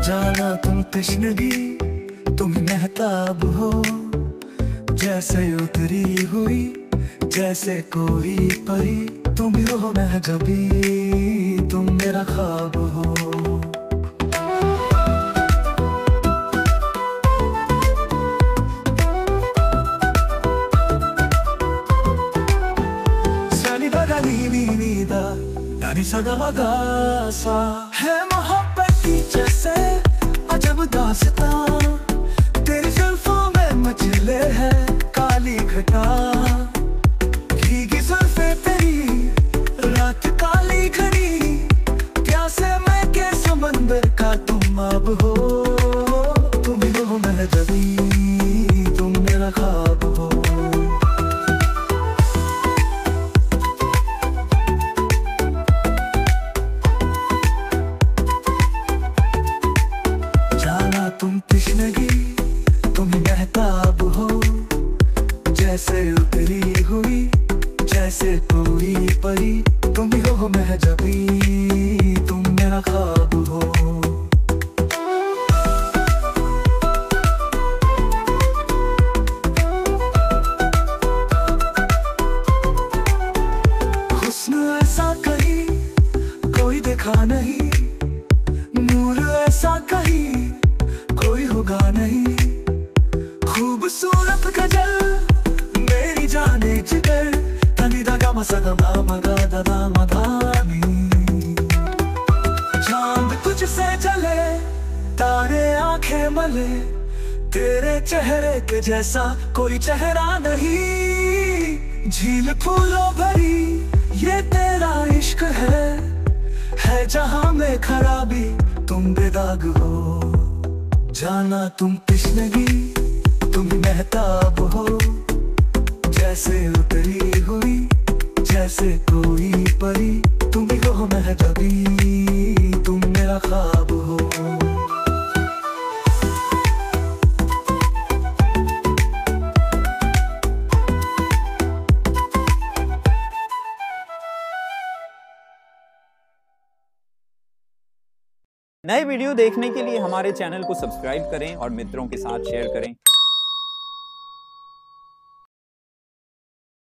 जाना तुम तश्नगी, तुम महताब हो, जैसे उतरी हुई, जैसे कोई परी। तुम हो महजबी, तुम मेरा ख्वाब हो। सदा है मोहब्बत की जैसे अजब दास्तां, तेरी जुल्फों में मचले है काली घटा। भीगी जुल्फे तेरी रात काली घड़ी, प्यासे मैं के समंदर का तुम अब हो। तुम हो महजबी, तुम मेरा ख्वाब हो। तुम तश्नगी, तुम महताब हो, जैसे उतरी हुई, जैसे कोई परी। तुम हो महजबी, तुम मेरा ख्वाब हो। हुस्न ऐसा कहीं कोई देखा नहीं, नूर ऐसा कहीं कोई होगा नहीं। खूबसूरत गजल मेरी जाने जिगर, तनी दगा मसदमा मगा ददा मधानी। चांद तुझसे जले, तारे आंखें मले, तेरे चेहरे के जैसा कोई चेहरा नहीं। झील फूलों भरी ये तेरा इश्क है जहां में खराबी तुम बेदाग हो। जाना तुम तश्नगी, तुम महताब हो, जैसे उतरी हुई, जैसे कोई परी। तुम हो महजबी, तुम मेरा ख्वाब हो। नए वीडियो देखने के लिए हमारे चैनल को सब्सक्राइब करें और मित्रों के साथ शेयर करें।